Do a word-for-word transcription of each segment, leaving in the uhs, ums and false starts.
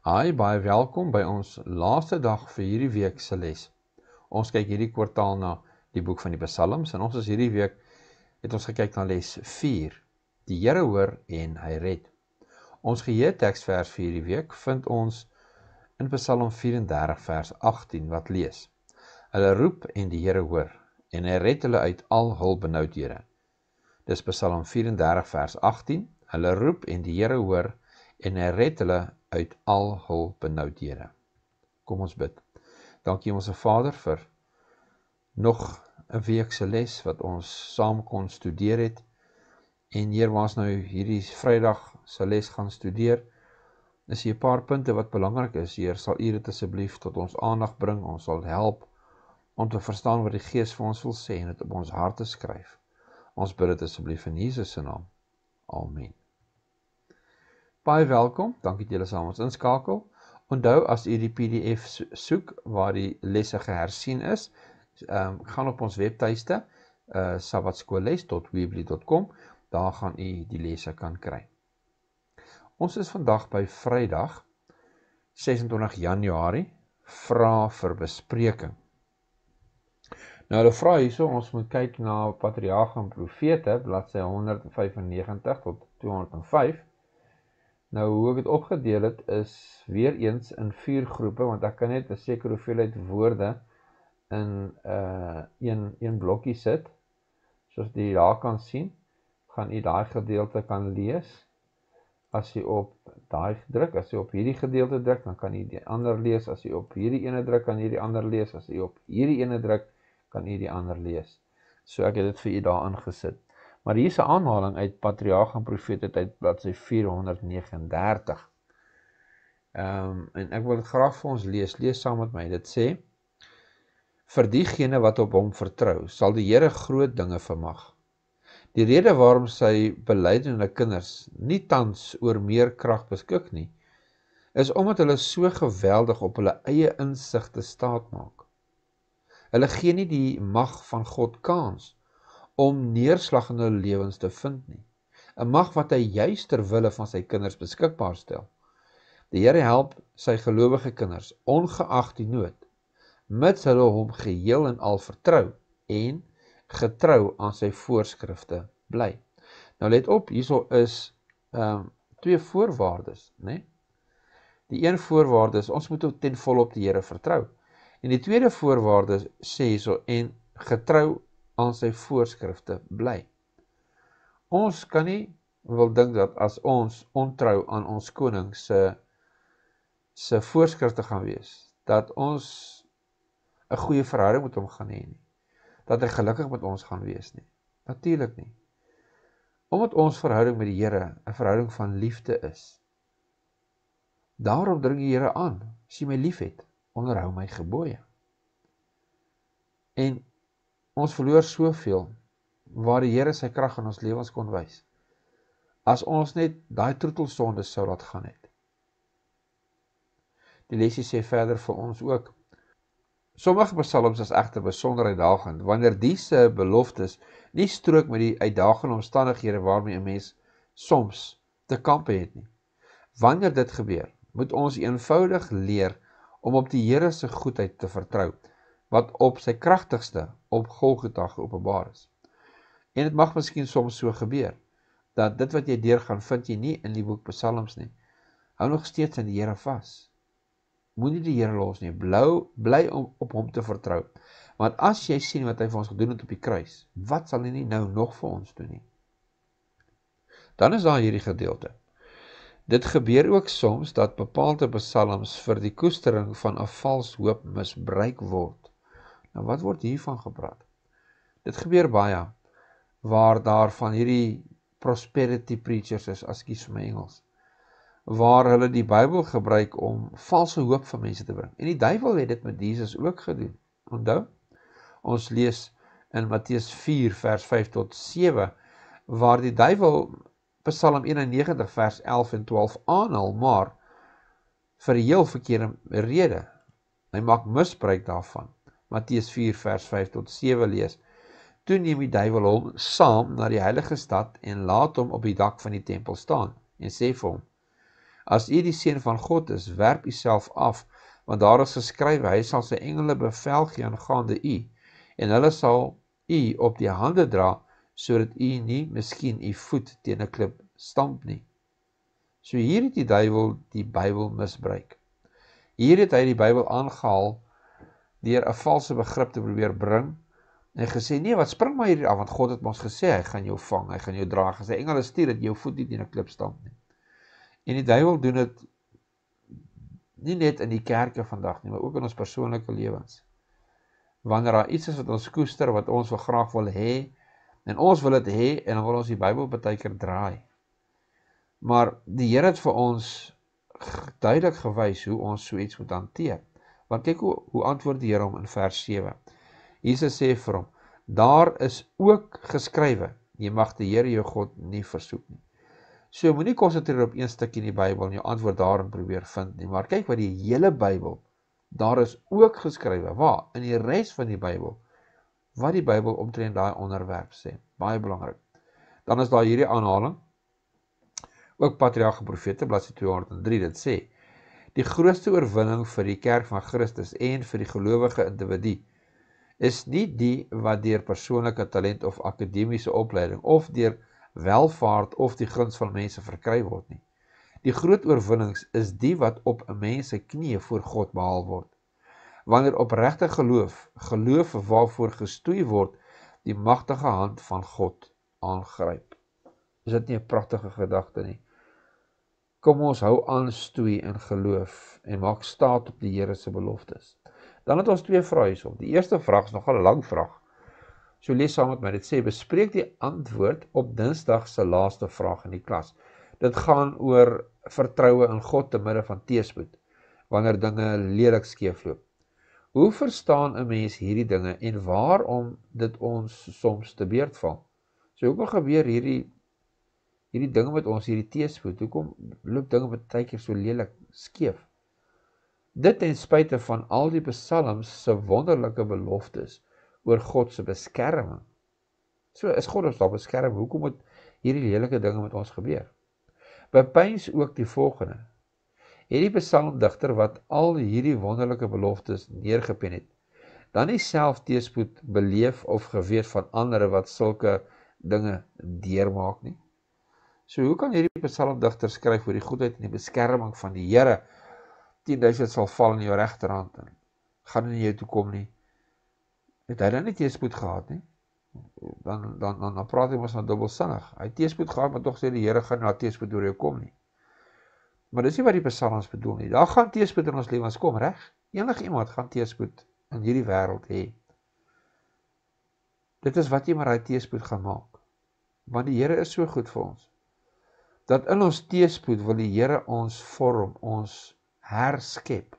Hi, baie welkom by ons laaste dag vir hierdie week se les. Ons kyk hierdie kwartaal na die boek van die Psalms en ons is hierdie week het ons gekyk na les vier. Die Here hoor en hy red. Ons geheue teksvers vir hierdie week vind ons in Psalm vyf-en-dertig vers agttien wat lees: Hulle roep en die Here hoor en hy red hulle uit al hul benoudhede. Dis Psalm vyf-en-dertig vers agttien. Hulle roep en die Here hoor en hy red hulle uit al hul benoudhede. Kom ons bid. Dankie ons Vader vir nog 'n week se les wat ons saam kon studeer het. En Heer, waar ons nou hierdie Vrydag se les gaan studeer, is hier 'n paar punte wat belangrik is. Heer, sal U dit asseblief tot ons aandag bring. Ons sal help om te verstaan wat die Gees vir ons wil sê en dit op ons harte skryf. Ons bid dit asseblief in Jesus se naam. Amen. Baie welkom, dankie dat julle saam ons inskakel. Onthou, as u die P D F soek waar die lesse gehersien is, um, gaan op ons webtuiste, uh, sabbatskoolles punt weebly punt com, daar gaan u die lesse kan kry. Ons is vandag by Vrydag, ses en twintig Januarie, vra vir bespreking. Nou hulle vra hierso, ons moet kyk na Patriarge en Profete, bladsy honderd vyfennegentig tot tweehonderd en vyf. Nou, hoe ek het opgedeel het, is weer eens in vier groepe, want ek kan net 'n sekere hoeveelheid woorde in uh, een, een blokkie sit. Soos die daar kan sien, gaan u daai gedeelte kan lees. As u op daai druk, as u op hierdie gedeelte druk, dan kan u die ander lees. As u op hierdie ene druk, kan u die ander lees. As u op hierdie ene druk, kan u die ander lees. So ek het dit vir u daar ingesit. Maar hier is 'n aanhaling uit Patriarge en Profete uit bladsy vierhonderdnegenendertig. Um, en ek wil dit graag vir ons lees, lees saam met my. Dit sê: Vir diegene wat op hom vertrou, sal die Here groot dinge vermag. Die rede waarom sy belydende kinders nie tans oor meer krag beskik nie, is omdat hulle so geweldig op hulle eie insigte staat maak. Hulle gee nie die mag van God kans om neerslag in hulle lewens te vind nie. 'n Mag wat hy juis ter wille van sy kinders beskikbaar stel. Die Here help sy gelowige kinders, ongeag die nood, mits hulle hom geheel en al vertrou en getrou aan sy voorskrifte bly. Nou let op, hierso is um, twee voorwaardes, né? Die een voorwaarde is, ons moet ten volle op die Here vertrou. En die tweede voorwaarde sê hierso, en getrou aan sy voorskrifte bly. Ons kan nie wil dink dat as ons ontrou aan ons koning se se voorskrifte gaan wees, dat ons 'n goeie verhouding met hom gaan hê nie. Dat hy gelukkig met ons gaan wees nie. Natuurlik nie. Omdat ons verhouding met die Here 'n verhouding van liefde is. Daarom dring die Here aan, as jy my liefhet, onderhou my gebooie. En ons verloor soveel waar die Here sy krag in ons lewens kon wys, as ons net daai troetelsonde sou laat gaan het. Die lesie sê verder vir ons ook: Sommige psalms is egter besonder uitdagend, wanneer diese beloftes nie strook met die uitdagende omstandighede waarmee 'n mens soms te kampe het nie. Wanneer dit gebeur, moet ons eenvoudig leer om op die Here se goedheid te vertrou, wat op sy kragtigste op Golgotha geopenbaar is. En dit mag miskien soms so gebeur, dat dit wat jy deurgaan, vind jy nie in die boek Psalms nie. Hou nog steeds aan die Here vas. Moenie die Here los nie, blou, bly om op hom te vertrou. Want as jy sien wat hy vir ons gedoen het op die kruis, wat sal hy nie nou nog vir ons doen nie? Dan is daar hierdie gedeelte. Dit gebeur ook soms dat bepaalde psalms vir die koestering van 'n vals hoop misbruik word. Nou wat word hiervan gepraat? Dit gebeur baie, waar daar van hierdie prosperity preachers is, as kies vir my Engels, waar hulle die Bybel gebruik om valse hoop van mense te bring. En die duiwel het dit met Jesus ook gedoen. Onthou? Ons lees in Matteus vier vers vyf tot sewe, waar die duiwel Psalm eenennegentig vers elf en twaalf aanhaal, maar vir 'n heel verkeerde rede. Hy maak misbruik daarvan. Matteus vier vers vyf tot sewe lees: Toe neem die duiwel hom saam na die heilige stad en laat hom op die dak van die tempel staan en sê vir hom: As u die seun van God is, werp u self af, want daar is geskrywe, hy sal sy engele bevel gee aangaande u, en hulle sal u op die hande dra, sodat u nie miskien u voet teen 'n klip stamp nie. So hier het die duiwel die Bybel misbruik. Hier het hy die Bybel aangehaal deur 'n valse begrip te probeer bring, en gesê, nee, wat spring maar hier af, want God het ons gesê, hy gaan jou vang, hy gaan jou dra, hy gesê, engele stuur dat jou voet nie teen 'n klip stamp nie. En die duiwel doen dit nie net in die kerke vandag nie, maar ook in ons persoonlike lewens. Wanneer daar iets is wat ons koester, wat ons wil graag wil hê, en ons wil dit hê, en dan wil ons die Bybel baie keer draai. Maar die Here het vir ons duidelik gewys hoe ons so iets moet hanteer. Want kyk hoe, hoe antwoord die Here hom in vers sewe. Jesus sê vir hom, daar is ook geskrywe, jy mag die Here jou God nie versoek nie. So moenie konsentreer op een stukkie in die Bybel en jou antwoord daarin probeer vind nie, maar kyk wat die hele Bybel, daar is ook geskrywe, waar? In die res van die Bybel, wat die Bybel omtrent daai onderwerp sê, baie belangrik. Dan is daar hierdie aanhaling, ook Patriarge en Profete, bladsy tweehonderd en drie, dit sê, die grootste oorwinning vir die kerk van Christus en vir die gelowige individu, is nie die wat deur persoonlike talent of akademiese opleiding, of deur welvaart of die guns van mense verkry word nie. Die groot oorwinnings is die wat op 'n mens se knieë voor God behaal word. Wanneer opregte geloof, geloof waarvoor gestoei word, die magtige hand van God aangryp. Is dit nie 'n pragtige gedagte nie? Kom ons hou aan stoei in geloof en maak staat op die Here se beloftes. Dan het ons twee vrae hierso. Die eerste vraag is nogal 'n lang vraag. So lees saam met my, dit sê, bespreek die antwoord op Dinsdag se laaste vraag in die klas. Dit gaan oor vertroue in God te midde van teëspoed, wanneer dinge lelik skeefloop. Hoe verstaan 'n mens hierdie dinge en waarom dit ons soms te beurt val? So hoekom gebeur hierdie hierdie dinge met ons, hierdie teëspoed? Hoekom loop dinge baie keer so lelik skeef? Dit ten spyte van al die psalms se wonderlike beloftes oor God se beskerming. So is God ons daar beskerm, hoekom moet hierdie lelike dinge met ons gebeur? Bepeins ook die volgende. Het die psalmdigter wat al hierdie wonderlike beloftes neergepen het, dan nie self teëspoed beleef of geweet van ander wat sulke dinge deurmaak nie? So hoe kan hierdie psalmdigter skryf oor die goedheid en die beskerming van die Here? tienduisend sal val in jou regterhand en gaan nie jou toe kom nie. Het hy dan nie teëspoed gehad nie? Dan, dan, dan, dan praat hy ons nou dubbelsinnig. Hy het teëspoed gehad, maar tog sê die Here gaan nie laat teëspoed deur jou kom nie. Maar dis nie wat die psalms bedoel nie. Daar gaan teëspoed in ons lewens kom, reg? Enige iemand gaan teëspoed in hierdie wêreld hê. Dit is wat jy maar hy teëspoed gaan maak. Want die Here is so goed vir ons, dat in ons teëspoed wil die Here ons vorm, ons herskep.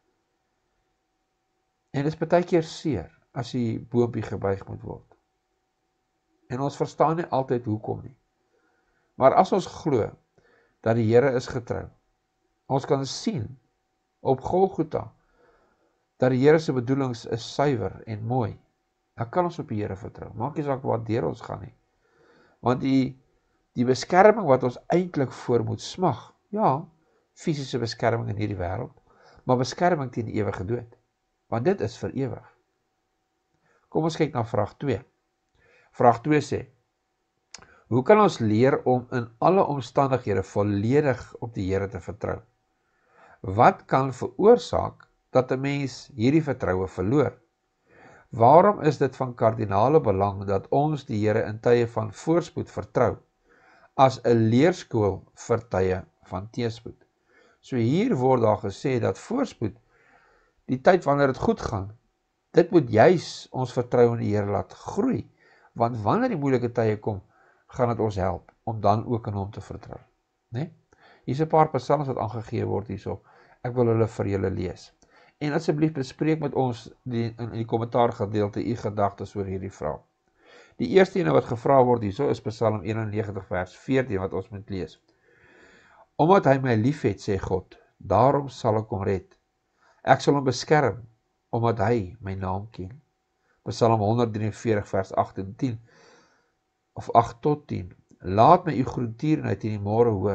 En dit is baie keer seer, as die boompie gebuig moet word. En ons verstaan nie altyd hoekom nie. Maar as ons glo, dat die Here is getrou, ons kan sien, op Golgotha, dat die Here se bedoelings is suiwer en mooi, dan kan ons op die Here vertrou. Maak nie saak waar deur ons gaan nie. Want die, die beskerming wat ons eintlik voor moet smag, ja, fisiese beskerming in hierdie wêreld, maar beskerming teen die ewige dood. Want dit is vir ewig. Kom ons kyk na vraag twee. Vraag twee sê, hoe kan ons leer om in alle omstandighede volledig op die Here te vertrou? Wat kan veroorsaak dat 'n mens hierdie vertroue verloor? Waarom is dit van kardinale belang dat ons die Here in tye van voorspoed vertrou, as 'n leerskool vir tye van teëspoed? So hier word daar gesê dat voorspoed, die tyd wanneer dit goed gaan, dit moet juis ons vertroue in die Here laat groei, want wanneer die moeilike tye kom, gaan dit ons help om dan ook in hom te vertrou. Nee? Hier is 'n paar psalms wat aangegee word hierso. Ek wil hulle vir julle lees. En asseblief bespreek met ons die, in die kommentaar gedeelte u gedagtes oor hierdie vraag. Die eerste ene wat gevra word hierso is Psalm eenennegentig vers veertien wat ons moet lees. Omdat hy my liefhet, sê God, daarom sal ek hom red. Ek sal hom beskerm, omdat hy my naam ken. Psalm honderddraieënveertig vers agt en tien, of agt tot tien. Laat my u goedertierenheid in die môre hoor.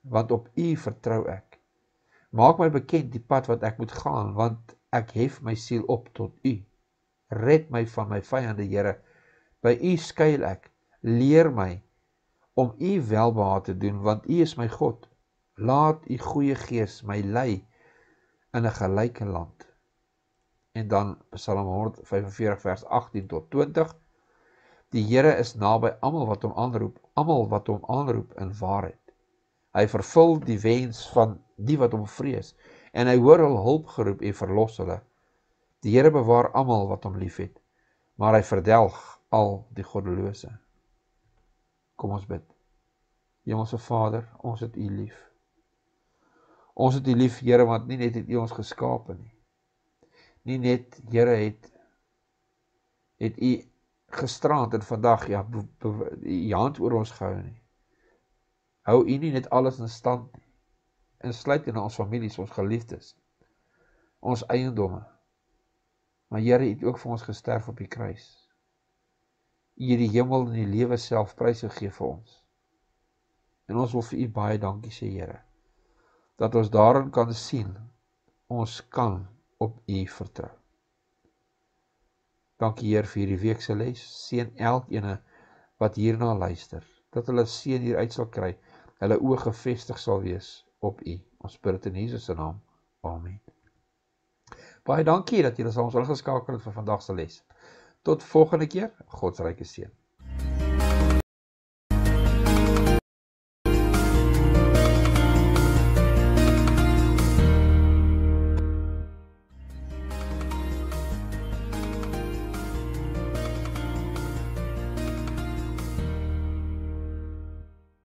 want op U vertrou ek. Maak my bekend die pad wat ek moet gaan, want ek hef my siel op tot U. Red my van my vyande, Here, by U skuil ek. Leer my om U welbehae te doen, want U is my God. Laat U goeie gees my lei in 'n gelyke land. En dan Psalm honderd vyfenveertig vers agttien tot twintig. Die Here is naby almal wat hom aanroep, almal wat hom aanroep in waarheid. Hy vervul die wens van die wat hom vrees, en hy hoor hul hulpgeroep en verlos hulle. Die Here bewaar almal wat hom liefhet, maar hy verdelg al die goddelose. Kom ons bid. Hemelse Vader, ons het U lief. Ons het U lief, Here, want nie net het U ons geskape nie. Nie net, Here, het het U gisterand en vandag, ja, U hand oor ons gehou nie. Hou U nie net alles in stand nie. Insluit in ons families, ons geliefdes, ons eiendomme. Maar Here, U het ook vir ons gesterf op die kruis. U het die hemel en die lewe self prys gegee vir ons. En ons wil vir U baie dankie sê, Here, dat ons daarin kan sien, ons kan op U vertrou. Dankie, Heer, vir hierdie week se les. Seën elkeen wat hierna luister, dat hulle seën hieruit sal kry, hulle oë gefestig sal wees op U. Ons bid dit in Jesus se naam. Amen. Baie dankie dat julle saam ons ingeskakel het vir vandag se les. Tot volgende keer, God se ryke seën.